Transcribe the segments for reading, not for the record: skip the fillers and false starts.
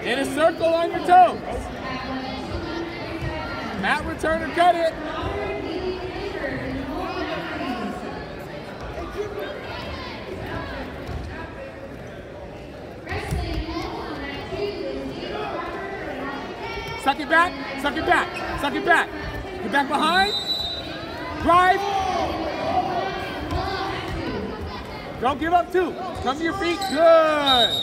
In a circle on your toes. Mat return or cut it. Suck it back, suck it back, suck it back. Get back behind. Drive. Don't give up two. Come to your feet. Good.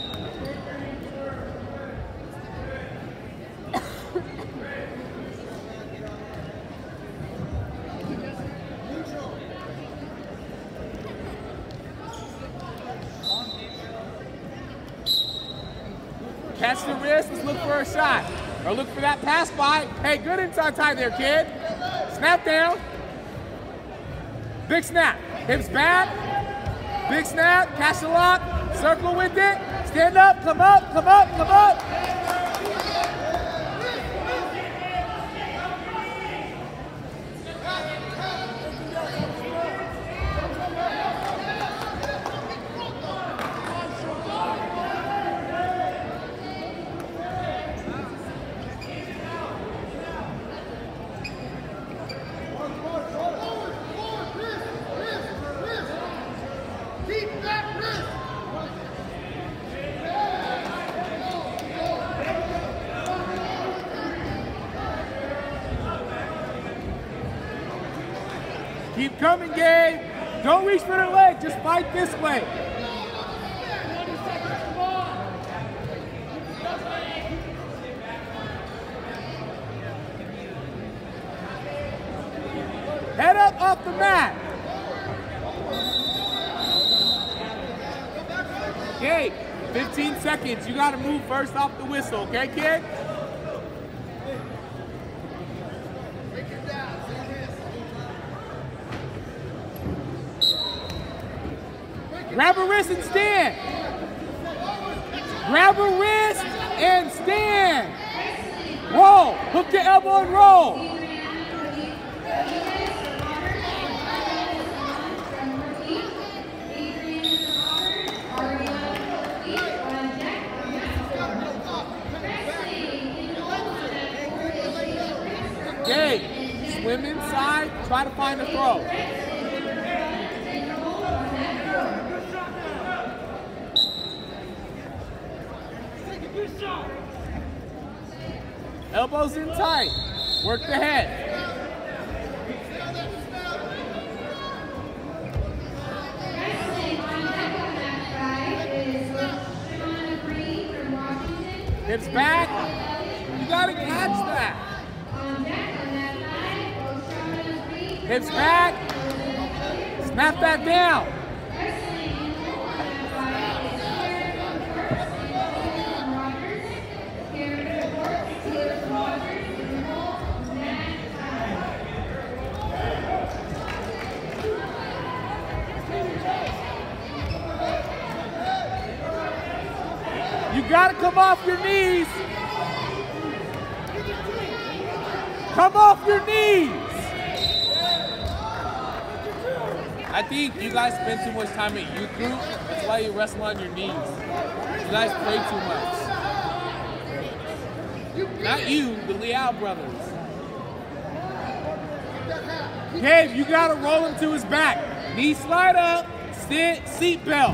Catch the wrist. Let's look for a shot. Or look for that pass by. Hey, good inside tie there, kid. Snap down. Big snap. Hips back. Big snap. Catch the lock. Circle with it. Stand up. Come up. Come up. Come up. Keep coming, Gabe. Don't reach for the leg. Just fight this way. Head up off the mat. Gabe, 15 seconds. You got to move first off the whistle, okay, kid? Grab a wrist and stand. Grab a wrist and stand. Roll. Hook the elbow and roll. Okay. Swim inside. Try to find a throw. Elbows in tight. Work the head. Hips back. You gotta catch that. Hips back. Snap that down. You gotta come off your knees. Come off your knees. I think you guys spend too much time at youth group. That's why you wrestle on your knees. You guys play too much. Not you, the Leal brothers. Gabe, you gotta roll him to his back. Knee slide up, sit, seat belt.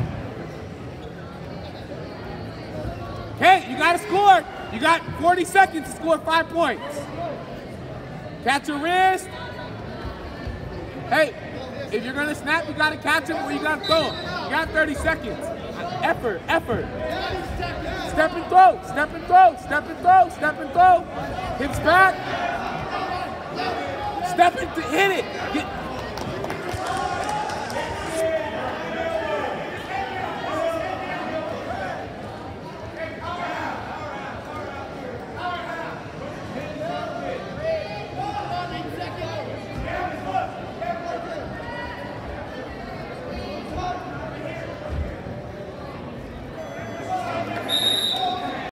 Okay, you gotta score. You got 40 seconds to score 5 points. Catch your wrist. Hey, if you're gonna snap, you gotta catch him or you gotta throw him. You got 30 seconds. Effort, effort. Step and throw, step and throw, step and throw, step and throw. Hips back. Step and hit it.